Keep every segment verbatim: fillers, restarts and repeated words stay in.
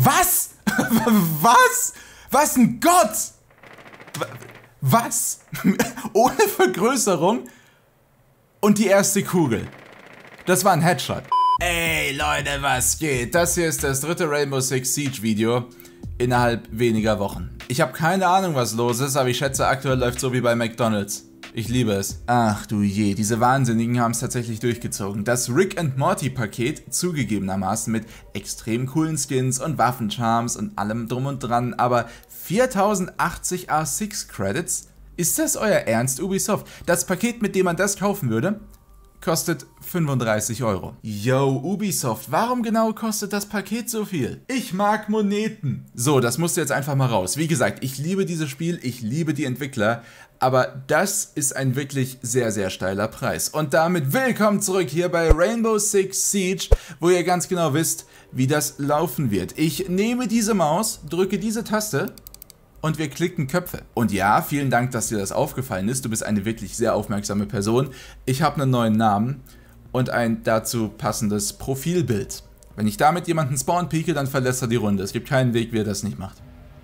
Was? Was? Was ein Gott? Was? Ohne Vergrößerung? Und die erste Kugel. Das war ein Headshot. Ey Leute, was geht? Das hier ist das dritte Rainbow Six Siege Video innerhalb weniger Wochen. Ich habe keine Ahnung, was los ist, aber ich schätze, aktuell läuft so wie bei McDonald's. Ich liebe es. Ach du je, diese Wahnsinnigen haben es tatsächlich durchgezogen. Das Rick and Morty Paket, zugegebenermaßen mit extrem coolen Skins und Waffencharms und allem drum und dran, aber viertausendachtzig R sechs Credits? Ist das euer Ernst, Ubisoft? Das Paket, mit dem man das kaufen würde, kostet fünfunddreißig Euro. Yo, Ubisoft, warum genau kostet das Paket so viel? Ich mag Moneten. So, das musste jetzt einfach mal raus. Wie gesagt, ich liebe dieses Spiel, ich liebe die Entwickler, aber das ist ein wirklich sehr, sehr steiler Preis. Und damit willkommen zurück hier bei Rainbow Six Siege, wo ihr ganz genau wisst, wie das laufen wird. Ich nehme diese Maus, drücke diese Taste und wir klicken Köpfe. Und ja, vielen Dank, dass dir das aufgefallen ist. Du bist eine wirklich sehr aufmerksame Person. Ich habe einen neuen Namen und ein dazu passendes Profilbild. Wenn ich damit jemanden spawn pieke, dann verlässt er die Runde. Es gibt keinen Weg, wie er das nicht macht.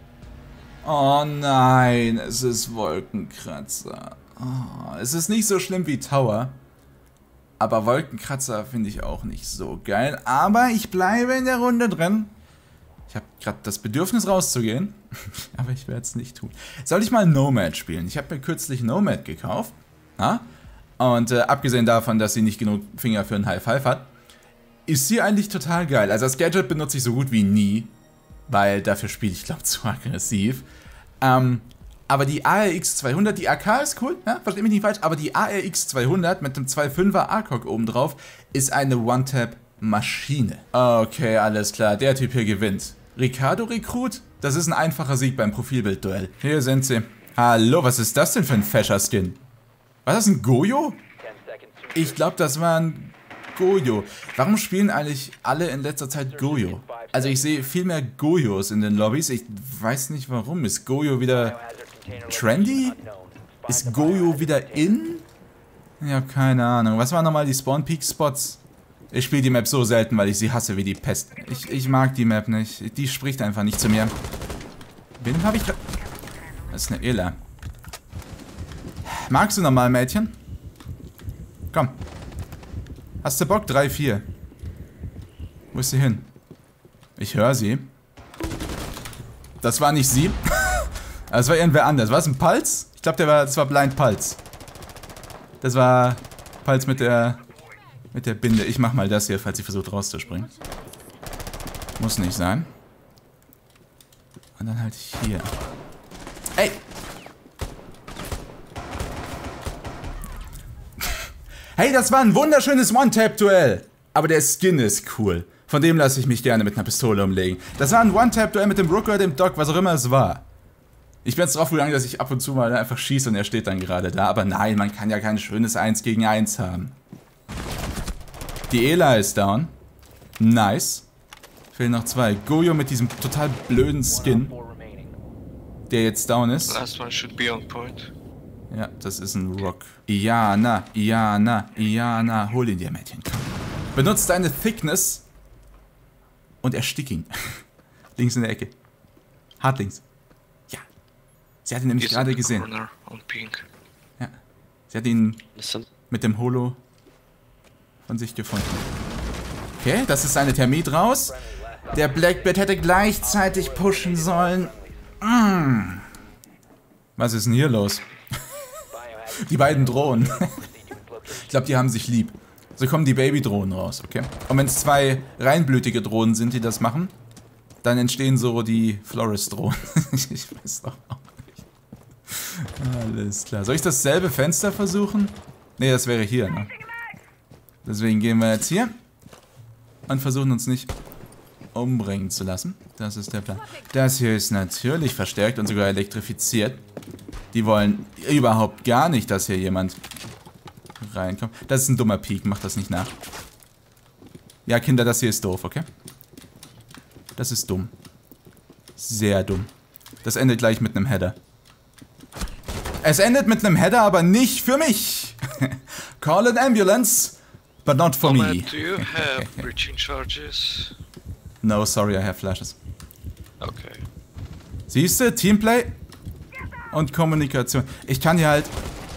Oh nein, es ist Wolkenkratzer. Oh, es ist nicht so schlimm wie Tower. Aber Wolkenkratzer finde ich auch nicht so geil. Aber ich bleibe in der Runde drin. Ich habe gerade das Bedürfnis rauszugehen, aber ich werde es nicht tun. Soll ich mal Nomad spielen? Ich habe mir kürzlich Nomad gekauft. Ja? Und äh, abgesehen davon, dass sie nicht genug Finger für einen High Five hat, ist sie eigentlich total geil. Also das Gadget benutze ich so gut wie nie, weil dafür spiele ich, glaube zu aggressiv. Ähm, aber die A R X zweihundert, die A K ist cool, ja? Versteht mich nicht falsch, aber die A R X zweihundert mit dem zwei Komma fünfer A C O G obendrauf ist eine One-Tap-Maschine. Okay, alles klar, der Typ hier gewinnt. Ricardo Recruit? Das ist ein einfacher Sieg beim Profilbild-Duell. Hier sind sie. Hallo, was ist das denn für ein Fascher-Skin? War das ein Goyo? Ich glaube, das war ein Goyo. Warum spielen eigentlich alle in letzter Zeit Goyo? Also ich sehe viel mehr Goyos in den Lobbys. Ich weiß nicht warum. Ist Goyo wieder trendy? Ist Goyo wieder in? Ich habe keine Ahnung. Was waren nochmal die Spawn-Peak-Spots? Ich spiele die Map so selten, weil ich sie hasse wie die Pest. Ich, ich mag die Map nicht. Die spricht einfach nicht zu mir. Wen habe ich da? Das ist eine Ela. Magst du nochmal, Mädchen? Komm. Hast du Bock? drei, vier. Wo ist sie hin? Ich höre sie. Das war nicht sie. Das war irgendwer anders. War es ein Pulse? Ich glaube, der war, das war Blind Pulse. Das war Pulse mit der... Mit der Binde. Ich mach mal das hier, falls sie versucht rauszuspringen. Muss nicht sein. Und dann halt hier. Ey! Hey, das war ein wunderschönes One-Tap-Duell. Aber der Skin ist cool. Von dem lasse ich mich gerne mit einer Pistole umlegen. Das war ein One-Tap-Duell mit dem Rooker, dem Doc, was auch immer es war. Ich bin jetzt drauf gegangen, dass ich ab und zu mal einfach schieße und er steht dann gerade da. Aber nein, man kann ja kein schönes eins gegen eins haben. Die Ela ist down. Nice. Fehlen noch zwei. Goyo mit diesem total blöden Skin, der jetzt down ist. Last one should be on point. Ja, das ist ein Rock. Iana, Iana, Iana. Hol ihn dir, Mädchen. Benutzt deine Thickness und erstick ihn. Links in der Ecke. Hart links. Ja. Sie hat ihn nämlich gerade gesehen. Ja. Sie hat ihn mit dem Holo von sich gefunden. Okay, das ist eine Thermit raus. Der Blackbird hätte gleichzeitig pushen sollen. Mm. Was ist denn hier los? Die beiden Drohnen. Ich glaube, die haben sich lieb. So kommen die Baby-Drohnen raus, okay? Und wenn es zwei reinblütige Drohnen sind, die das machen, dann entstehen so die Florist-Drohnen. Ich weiß doch auch nicht. Alles klar. Soll ich dasselbe Fenster versuchen? Ne, das wäre hier, ne? Deswegen gehen wir jetzt hier und versuchen uns nicht umbringen zu lassen. Das ist der Plan. Das hier ist natürlich verstärkt und sogar elektrifiziert. Die wollen überhaupt gar nicht, dass hier jemand reinkommt. Das ist ein dummer Peak, macht das nicht nach. Ja, Kinder, das hier ist doof, okay? Das ist dumm. Sehr dumm. Das endet gleich mit einem Header. Es endet mit einem Header, aber nicht für mich. Call an ambulance. But not for me. Do you have breaching charges? No, sorry, I have flashes. Okay. Siehst du, Teamplay und Kommunikation. Ich kann hier halt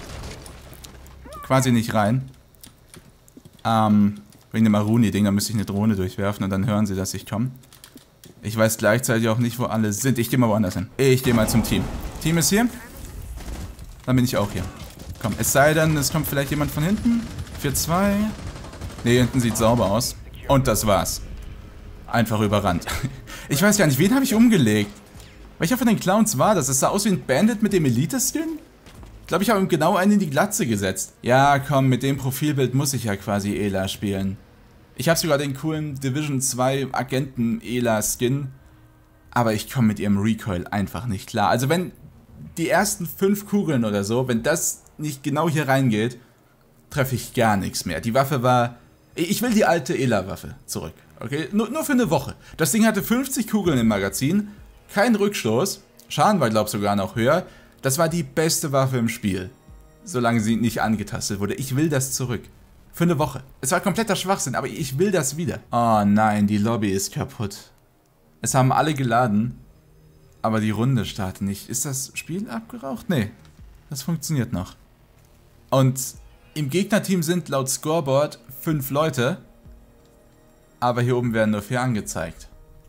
quasi nicht rein. Ähm, wegen dem Aruni-Ding, da müsste ich eine Drohne durchwerfen und dann hören sie, dass ich komme. Ich weiß gleichzeitig auch nicht, wo alle sind. Ich gehe mal woanders hin. Ich gehe mal zum Team. Team ist hier. Dann bin ich auch hier. Komm, es sei denn, es kommt vielleicht jemand von hinten. vier zwei. Ne, hinten sieht sauber aus. Und das war's. Einfach überrannt. Ich weiß gar nicht, wen habe ich umgelegt? Welcher von den Clowns war das? Es sah aus wie ein Bandit mit dem Elite-Skin? Ich glaube, ich habe ihm genau einen in die Glatze gesetzt. Ja, komm, mit dem Profilbild muss ich ja quasi Ela spielen. Ich habe sogar den coolen Division zwei Agenten Ela Skin. Aber ich komme mit ihrem Recoil einfach nicht klar. Also wenn die ersten fünf Kugeln oder so, wenn das nicht genau hier reingeht, treffe ich gar nichts mehr. Die Waffe war... Ich will die alte Ela-Waffe zurück. Okay? Nur, nur für eine Woche. Das Ding hatte fünfzig Kugeln im Magazin. Kein Rückstoß. Schaden war, glaube ich, sogar noch höher. Das war die beste Waffe im Spiel. Solange sie nicht angetastet wurde. Ich will das zurück. Für eine Woche. Es war kompletter Schwachsinn, aber ich will das wieder. Oh nein, die Lobby ist kaputt. Es haben alle geladen, aber die Runde startet nicht. Ist das Spiel abgeraucht? Nee, das funktioniert noch. Und im Gegnerteam sind laut Scoreboard fünf Leute, aber hier oben werden nur vier angezeigt.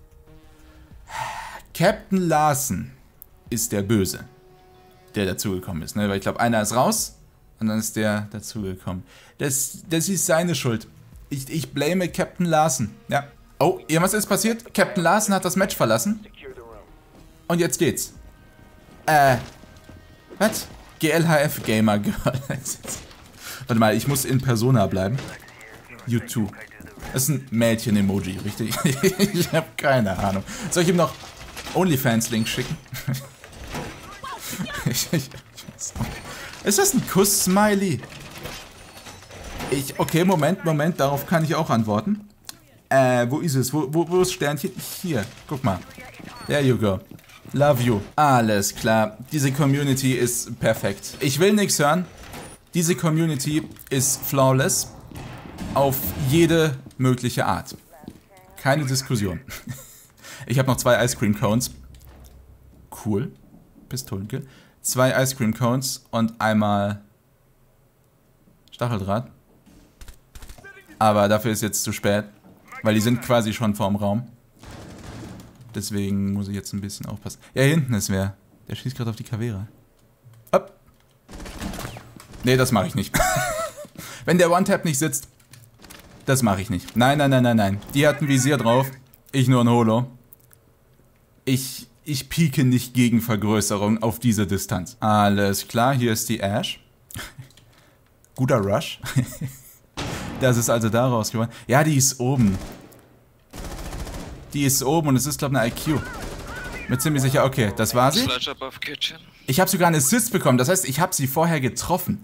Captain Larsen ist der Böse, der dazugekommen ist, ne? Weil ich glaube, einer ist raus und dann ist der dazugekommen. Das, das ist seine Schuld. Ich, ich blame Captain Larsen. Ja. Oh, irgendwas ist passiert. Captain Larsen hat das Match verlassen. Und jetzt geht's. Äh. Was? G L H F Gamer Girl. Warte mal, ich muss in Persona bleiben. You too. Das ist ein Mädchen-Emoji, richtig? Ich habe keine Ahnung. Soll ich ihm noch OnlyFans-Link schicken? ich, ich, ich ist das ein Kuss-Smiley? Ich, okay, Moment, Moment, darauf kann ich auch antworten. Äh, wo ist es? Wo, wo, wo ist Sternchen? Hier, guck mal. There you go. Love you. Alles klar. Diese Community ist perfekt. Ich will nichts hören. Diese Community ist flawless. Auf jede mögliche Art. Keine Diskussion. Ich habe noch zwei Ice Cream Cones. Cool. Pistolenkill. Zwei Ice Cream Cones und einmal Stacheldraht. Aber dafür ist jetzt zu spät. Weil die sind quasi schon vorm Raum. Deswegen muss ich jetzt ein bisschen aufpassen. Ja, hier hinten ist wer. Der schießt gerade auf die Kavera. Hopp. Nee, das mache ich nicht. Wenn der One-Tap nicht sitzt, das mache ich nicht. Nein, nein, nein, nein, nein. Die hat ein Visier drauf. Ich nur ein Holo. Ich, ich pieke nicht gegen Vergrößerung auf diese Distanz. Alles klar, hier ist die Ash. Guter Rush. Das ist also da rausgekommen. Ja, die ist oben. Die ist oben und es ist, glaube ich, eine I Q. Bin ziemlich sicher, okay, das war sie. Ich habe sogar einen Assist bekommen, das heißt, ich habe sie vorher getroffen.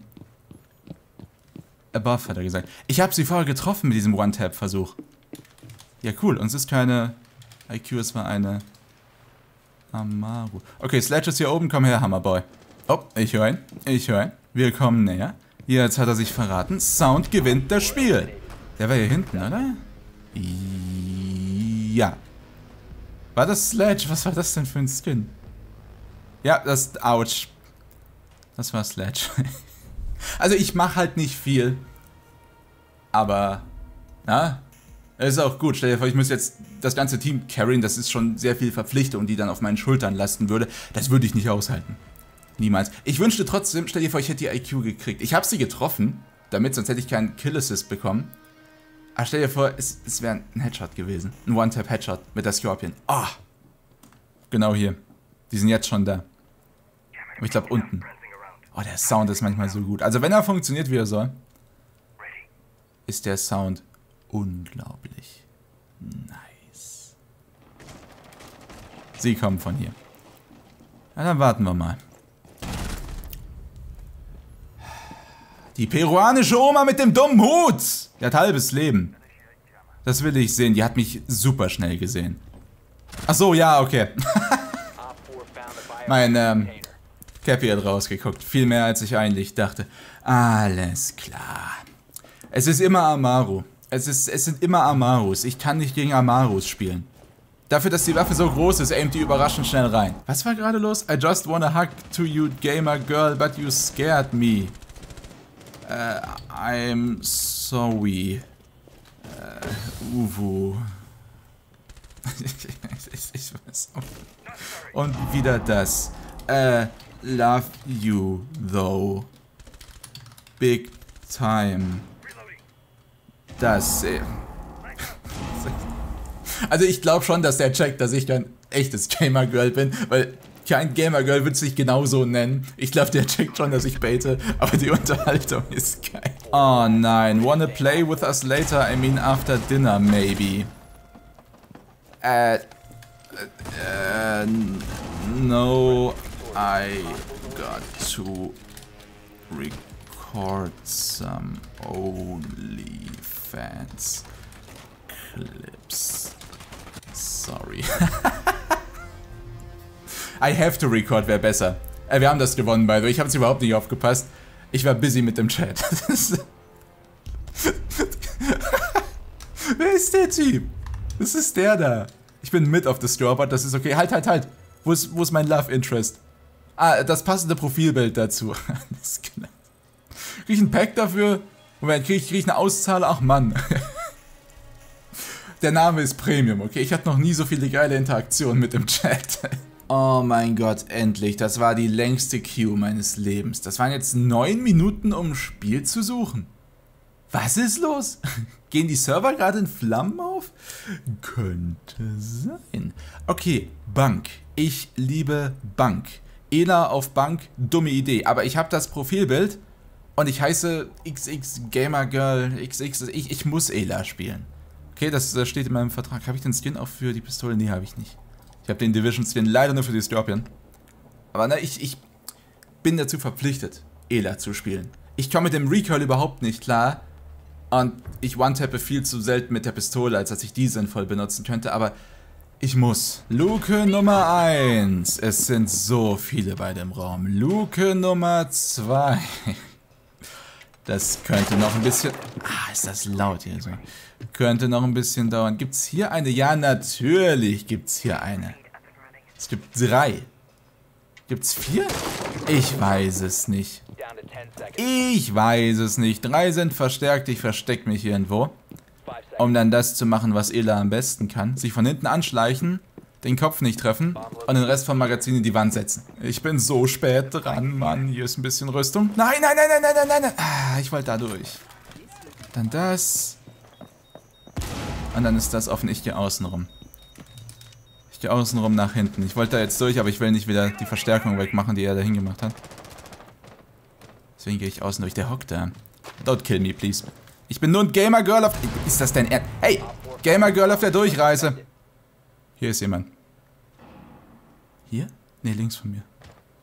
Above, hat er gesagt. Ich habe sie vorher getroffen mit diesem One-Tap-Versuch. Ja, cool. Und es ist keine I Q, es war eine Amaru. Okay, Sledge ist hier oben. Komm her, Hammerboy. Oh, ich höre ihn. Ich höre ihn. Wir kommen näher. Jetzt hat er sich verraten. Sound gewinnt das Spiel. Der war hier hinten, oder? Ja. War das Sledge? Was war das denn für ein Skin? Ja, das... Ouch. Das war Sledge. Also ich mache halt nicht viel. Aber... Na? Ist auch gut. Stell dir vor, ich muss jetzt das ganze Team carryen. Das ist schon sehr viel Verpflichtung, die dann auf meinen Schultern lasten würde. Das würde ich nicht aushalten. Niemals. Ich wünschte trotzdem, stell dir vor, ich hätte die I Q gekriegt. Ich habe sie getroffen, damit, sonst hätte ich keinen Kill-Assist bekommen. Aber stell dir vor, es, es wäre ein Headshot gewesen. Ein One-Tap-Headshot mit der Scorpion. Ah! Oh, genau hier. Die sind jetzt schon da. Aber ich glaube unten. Oh, der Sound ist manchmal so gut. Also wenn er funktioniert, wie er soll, ist der Sound unglaublich nice. Sie kommen von hier. Na, dann warten wir mal. Die peruanische Oma mit dem dummen Hut! Die hat halbes Leben. Das will ich sehen. Die hat mich super schnell gesehen. Ach so, ja, okay. mein, ähm, Cappy hat rausgeguckt. Viel mehr, als ich eigentlich dachte. Alles klar. Es ist immer Amaru. Es, ist, es sind immer Amarus. Ich kann nicht gegen Amarus spielen. Dafür, dass die Waffe so groß ist, aimt die überraschend schnell rein. Was war gerade los? I just wanna hug to you, gamer girl, but you scared me. Uh, I'm sorry. Uh, Uwu. ich, ich weiß auch. Und wieder das. Uh, love you, though. Big time. Das. Äh, also ich glaube schon, dass der checkt, dass ich kein echtes Gamer-Girl bin, weil kein Gamer-Girl wird sich genauso nennen. Ich glaube, der checkt schon, dass ich baite, aber die Unterhaltung ist geil. Oh nein, wanna play with us later? I mean after dinner, maybe. Äh, äh, no, I got to record some OnlyFans clips. Sorry. I have to record wäre besser. Äh, wir haben das gewonnen, by the way. Ich habe es überhaupt nicht aufgepasst. Ich war busy mit dem Chat. Wer ist der Typ? Das ist der da. Ich bin mit auf das Strawbot, das ist okay. Halt, halt, halt. Wo ist, wo ist mein Love Interest? Ah, das passende Profilbild dazu. Alles klar. Krieg ich ein Pack dafür? Moment, krieg ich, krieg ich eine Auszahlung? Ach Mann. Der Name ist Premium, okay? Ich hatte noch nie so viele geile Interaktionen mit dem Chat. Oh mein Gott, endlich. Das war die längste Queue meines Lebens. Das waren jetzt neun Minuten, um ein Spiel zu suchen. Was ist los? Gehen die Server gerade in Flammen auf? Könnte sein. Okay, Bank. Ich liebe Bank. Ela auf Bank, dumme Idee. Aber ich habe das Profilbild und ich heiße X X Gamer Girl X X. Ich, ich muss Ela spielen. Okay, das, das steht in meinem Vertrag. Habe ich den Skin auch für die Pistole? Nee, habe ich nicht. Ich habe den Division Skin leider nur für die Scorpion. Aber na, ich, ich bin dazu verpflichtet, Ela zu spielen. Ich komme mit dem Recoil überhaupt nicht klar. Und ich one-tappe viel zu selten mit der Pistole, als dass ich die sinnvoll benutzen könnte. Aber ich muss. Luke Nummer eins. Es sind so viele bei dem Raum. Luke Nummer zwei. Das könnte noch ein bisschen... Ah, ist das laut hier so. Könnte noch ein bisschen dauern. Gibt's hier eine? Ja, natürlich gibt's hier eine. Es gibt drei. Gibt's vier? Ich weiß es nicht. Ich weiß es nicht. Drei sind verstärkt. Ich verstecke mich irgendwo. Um dann das zu machen, was Ela am besten kann. Sich von hinten anschleichen, den Kopf nicht treffen und den Rest vom Magazin in die Wand setzen. Ich bin so spät dran, Mann. Hier ist ein bisschen Rüstung. Nein, nein, nein, nein, nein, nein, nein, nein. Ah, ich wollte da durch. Dann das. Und dann ist das offen. Ich gehe außen rum. Ich gehe außen rum nach hinten. Ich wollte da jetzt durch, aber ich will nicht wieder die Verstärkung wegmachen, die er da hingemacht hat. Deswegen gehe ich außen durch. Der hockt da. Don't kill me, please. Ich bin nur ein Gamer Girl auf... Ist das denn er... Hey! Gamer Girl auf der Durchreise. Hier ist jemand. Hier? Ne, links von mir.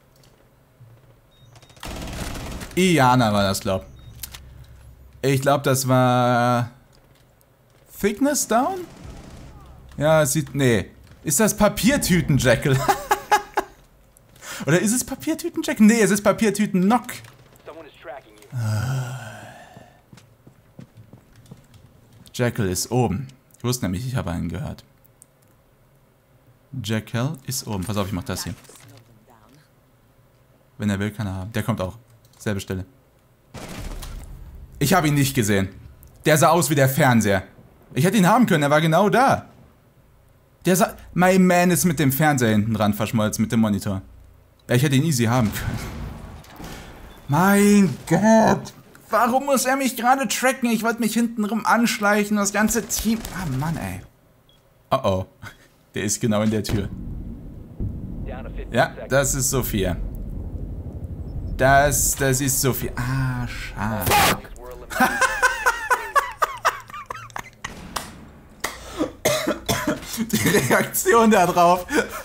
Iana war das, glaub. Ich glaube, das war... Thickness down? Ja, es sieht... Nee. Ist das Papiertüten-Jackal? Oder ist es Papiertüten-Jackal? Nee, es ist Papiertüten-Knock. Jackal ist oben. Ich wusste nämlich, ich habe einen gehört. Jackal ist oben. Pass auf, ich mach das hier. Wenn er will, kann er haben. Der kommt auch. Selbe Stelle. Ich habe ihn nicht gesehen. Der sah aus wie der Fernseher. Ich hätte ihn haben können, er war genau da. Der sah... My man ist mit dem Fernseher hinten dran verschmolzen, mit dem Monitor. Ja, ich hätte ihn easy haben können. Mein Gott. Warum muss er mich gerade tracken? Ich wollte mich hintenrum anschleichen, das ganze Team... Ah, Mann, ey. Oh, oh. Der ist genau in der Tür. Ja, das ist Sophia. Das, das ist Sophia. Ah, schade. Die Reaktion da drauf.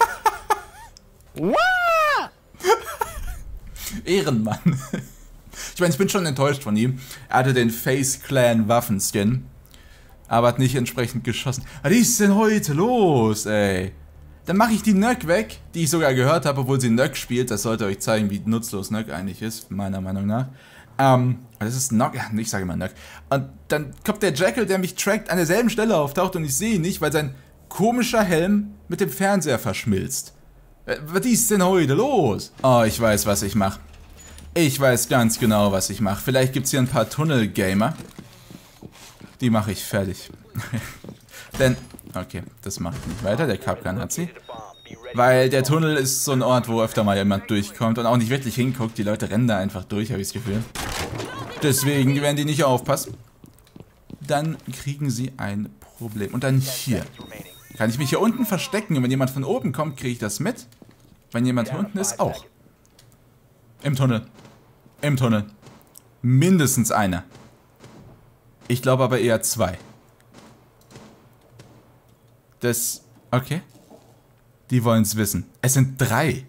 Ehrenmann. Ich meine, ich bin schon enttäuscht von ihm. Er hatte den Face Clan Waffenskin, aber hat nicht entsprechend geschossen. Was ist denn heute los, ey? Dann mache ich die Nöck weg, die ich sogar gehört habe, obwohl sie Nöck spielt. Das sollte euch zeigen, wie nutzlos Nöck eigentlich ist, meiner Meinung nach. Ähm, das ist Nöck, ja, ich sage immer Nöck. Und dann kommt der Jackal, der mich trackt, an derselben Stelle auftaucht und ich sehe ihn nicht, weil sein komischer Helm mit dem Fernseher verschmilzt. Was ist denn heute los? Oh, ich weiß, was ich mache. Ich weiß ganz genau, was ich mache. Vielleicht gibt es hier ein paar Tunnel-Gamer. Die mache ich fertig. Denn, okay, das mache ich nicht weiter. Der Kapkan hat sie. Weil der Tunnel ist so ein Ort, wo öfter mal jemand durchkommt und auch nicht wirklich hinguckt. Die Leute rennen da einfach durch, habe ich das Gefühl. Deswegen, wenn die nicht aufpassen, dann kriegen sie ein Problem. Und dann hier. Kann ich mich hier unten verstecken und wenn jemand von oben kommt, kriege ich das mit. Wenn jemand hier unten ist, auch. Im Tunnel. Im Tunnel. Mindestens einer. Ich glaube aber eher zwei. Das... Okay. Die wollen es wissen. Es sind drei.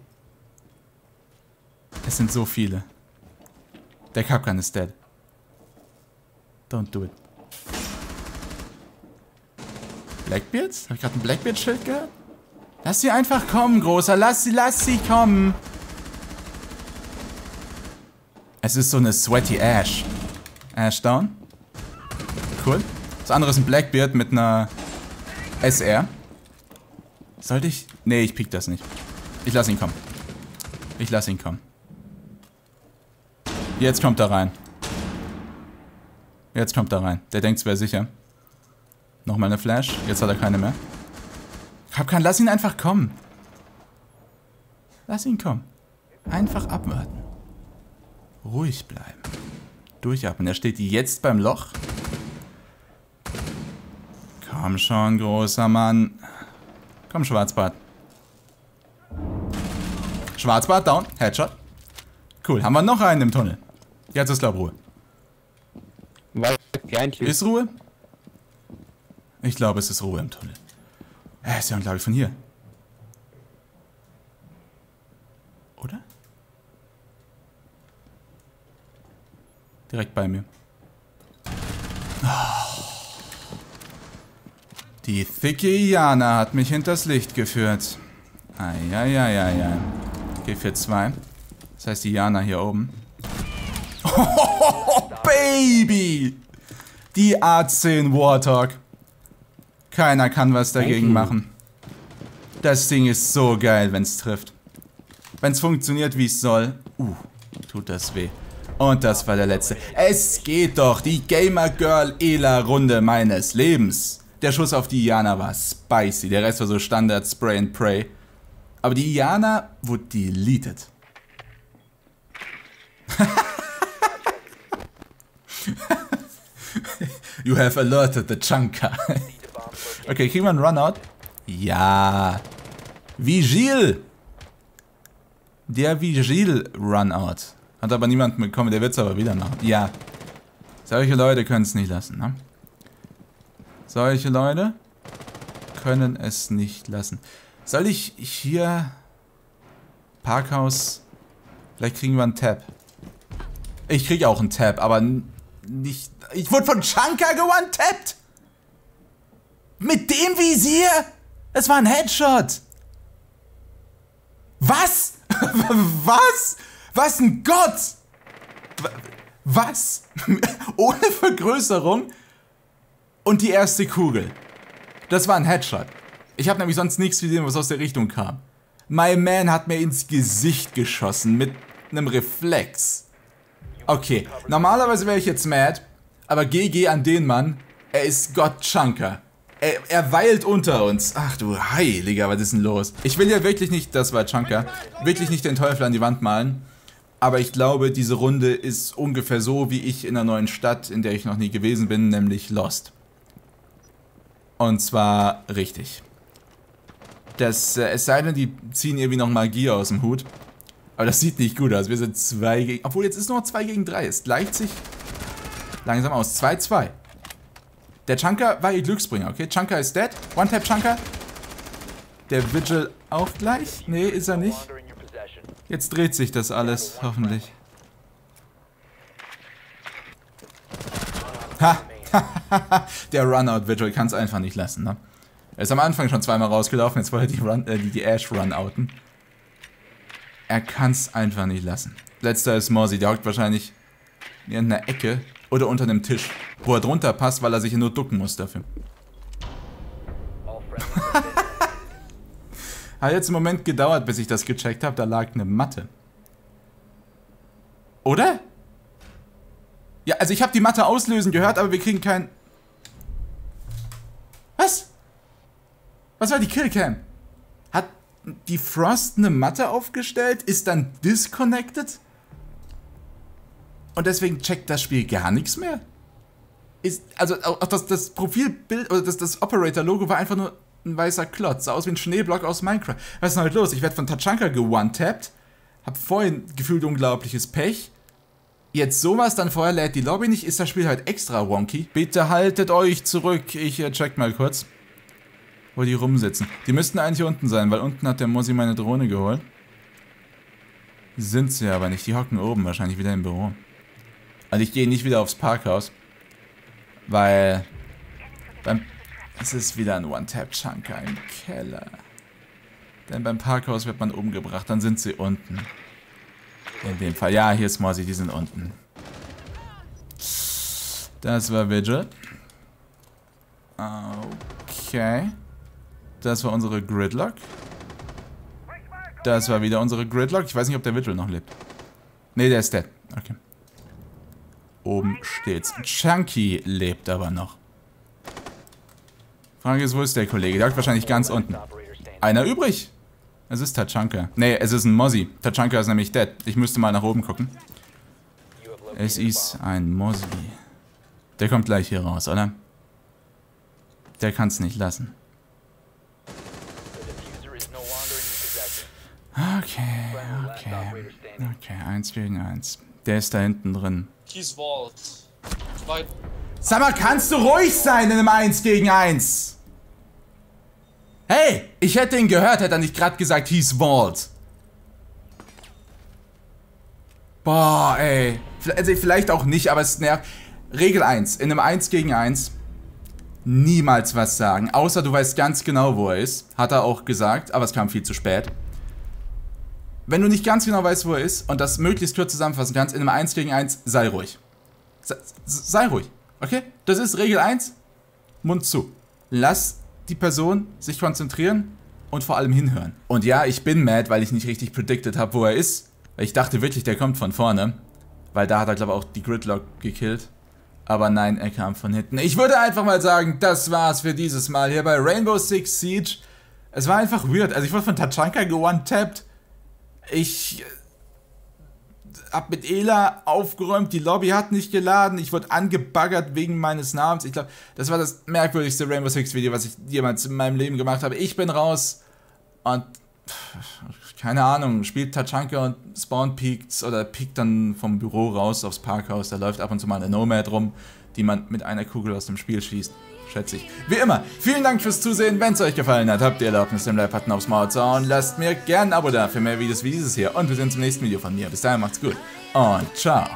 Es sind so viele. Der Kapkan ist dead. Don't do it. Blackbeard? Habe ich gerade ein Blackbeard-Schild gehört? Lass sie einfach kommen, Großer. Lass sie, lass sie kommen. Es ist so eine Sweaty Ash. Ash down. Cool. Das andere ist ein Blackbeard mit einer S R. Sollte ich... Nee, ich piek das nicht. Ich lass ihn kommen. Ich lass ihn kommen. Jetzt kommt er rein. Jetzt kommt er rein. Der denkt, es wäre sicher. Nochmal eine Flash. Jetzt hat er keine mehr. Kapkan, lass ihn einfach kommen. Lass ihn kommen. Einfach abwarten. Ruhig bleiben. Durchatmen. Er steht jetzt beim Loch. Komm schon, großer Mann. Komm, Schwarzbart. Schwarzbart down. Headshot. Cool. Haben wir noch einen im Tunnel. Jetzt ist, glaube ich, Ruhe. Ist Ruhe? Ich glaube, es ist Ruhe im Tunnel. Äh, ist ja unglaublich von hier. Oder? Direkt bei mir. Oh. Die thicke Iana hat mich hinters Licht geführt. Eieieiei. Okay, für zwei. Das heißt, die Iana hier oben. Oh, Baby! Die A zehn Warthog. Keiner kann was dagegen machen. Das Ding ist so geil, wenn es trifft. Wenn es funktioniert, wie es soll. Uh, tut das weh. Und das war der letzte. Es geht doch. Die Gamer Girl Ela Runde meines Lebens. Der Schuss auf die Iana war spicy. Der Rest war so Standard Spray and Pray. Aber die Iana wurde deleted. You have alerted the Chunker. Okay, kriegen wir einen Runout? Ja. Vigil. Der Vigil Runout. Hat aber niemand bekommen, der wird es aber wieder machen. Ja. Solche Leute können es nicht lassen, ne? Solche Leute können es nicht lassen. Soll ich hier... Parkhaus... Vielleicht kriegen wir einen Tab. Ich krieg auch einen Tab, aber nicht... Ich wurde von Chunker geone-tappt! Mit dem Visier? Es war ein Headshot! Was? Was? Was ein Gott? Was? Ohne Vergrößerung? Und die erste Kugel. Das war ein Headshot. Ich habe nämlich sonst nichts gesehen, was aus der Richtung kam. My man hat mir ins Gesicht geschossen mit einem Reflex. Okay, normalerweise wäre ich jetzt mad, aber G G an den Mann. Er ist Gott Chunker. Er, er weilt unter uns. Ach du Heiliger, was ist denn los? Ich will ja wirklich nicht, das war Chunker, wirklich nicht den Teufel an die Wand malen. Aber ich glaube, diese Runde ist ungefähr so, wie ich in einer neuen Stadt, in der ich noch nie gewesen bin, nämlich Lost. Und zwar richtig. Das, äh, es sei denn, die ziehen irgendwie noch Magie aus dem Hut. Aber das sieht nicht gut aus. Wir sind zwei gegen... Obwohl, jetzt ist nur zwei gegen drei. Es gleicht sich langsam aus. zwei zwei. Der Chunker war ihr Glücksbringer, okay? Chunker ist dead. One-Tap Chunker. Der Vigil auch gleich? Nee, ist er nicht. Jetzt dreht sich das alles, hoffentlich. Ha! Der Runout-Vigil kann es einfach nicht lassen, ne? Er ist am Anfang schon zweimal rausgelaufen, jetzt wollte er die, Run, äh, die, die Ash runouten. Er kann es einfach nicht lassen. Letzter ist Morsy, der hockt wahrscheinlich in irgendeiner Ecke oder unter einem Tisch, wo er drunter passt, weil er sich nur ducken muss dafür. Hat jetzt einen Moment gedauert, bis ich das gecheckt habe. Da lag eine Matte. Oder? Ja, also ich habe die Matte auslösen gehört, aber wir kriegen kein... Was? Was war die Killcam? Hat die Frost eine Matte aufgestellt? Ist dann disconnected? Und deswegen checkt das Spiel gar nichts mehr? Ist, also auch das, das Profilbild oder das, das Operator-Logo war einfach nur ein weißer Klotz. Sah aus wie ein Schneeblock aus Minecraft. Was ist denn heute los? Ich werde von Tachanka ge-one-tappt. Hab vorhin gefühlt unglaubliches Pech. Jetzt sowas, dann vorher lädt die Lobby nicht. Ist das Spiel halt extra wonky? Bitte haltet euch zurück. Ich äh, check mal kurz, wo die rumsitzen. Die müssten eigentlich unten sein, weil unten hat der Mossi meine Drohne geholt. Sind sie aber nicht. Die hocken oben, wahrscheinlich wieder im Büro. Also ich gehe nicht wieder aufs Parkhaus. Weil beim, es ist wieder ein One-Tap-Chunker im Keller. Denn beim Parkhaus wird man umgebracht, dann sind sie unten. In dem Fall. Ja, hier ist Mossi, die sind unten. Das war Vigil. Okay. Das war unsere Gridlock. Das war wieder unsere Gridlock. Ich weiß nicht, ob der Vigil noch lebt. Ne, der ist dead. Okay. Oben steht's. Chunky lebt aber noch. Frage ist, wo ist der Kollege? Der liegt wahrscheinlich ganz unten. Einer übrig. Es ist Tachanka. Ne, es ist ein Mossi. Tachanka ist nämlich dead. Ich müsste mal nach oben gucken. Es ist ein Mossi. Der kommt gleich hier raus, oder? Der kann's nicht lassen. Okay, okay. Okay, eins gegen eins. Der ist da hinten drin. Sag mal, kannst du ruhig sein in einem eins gegen eins? Hey, ich hätte ihn gehört, hätte er nicht gerade gesagt, he's Vault. Boah, ey. Also vielleicht auch nicht, aber es nervt. Regel eins, in einem eins gegen eins niemals was sagen. Außer du weißt ganz genau, wo er ist. Hat er auch gesagt, aber es kam viel zu spät. Wenn du nicht ganz genau weißt, wo er ist und das möglichst kurz zusammenfassen kannst, in einem eins gegen eins, sei ruhig. Sei, sei ruhig, okay? Das ist Regel eins, Mund zu. Lass die Person sich konzentrieren und vor allem hinhören. Und ja, ich bin mad, weil ich nicht richtig predicted habe, wo er ist. Ich dachte wirklich, der kommt von vorne. Weil da hat er, glaube ich, auch die Gridlock gekillt. Aber nein, er kam von hinten. Ich würde einfach mal sagen, das war's für dieses Mal hier bei Rainbow Six Siege. Es war einfach weird. Also ich wurde von Tachanka ge-one-tappt. Ich hab mit Ela aufgeräumt, die Lobby hat nicht geladen, ich wurde angebaggert wegen meines Namens. Ich glaube, das war das merkwürdigste Rainbow Six Video, was ich jemals in meinem Leben gemacht habe. Ich bin raus und keine Ahnung, spielt Tachanka und Spawn peakt oder peakt dann vom Büro raus aufs Parkhaus. Da läuft ab und zu mal eine Nomad rum, die man mit einer Kugel aus dem Spiel schießt. Schätze ich. Wie immer, vielen Dank fürs Zusehen. Wenn es euch gefallen hat, habt ihr Erlaubnis, den Like-Button aufs Maul zu hauen. Lasst mir gerne ein Abo da für mehr Videos wie dieses hier. Und wir sehen uns im nächsten Video von mir. Bis dahin, macht's gut. Und ciao.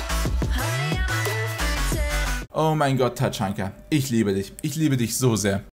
Oh mein Gott, Tachanka. Ich liebe dich. Ich liebe dich so sehr.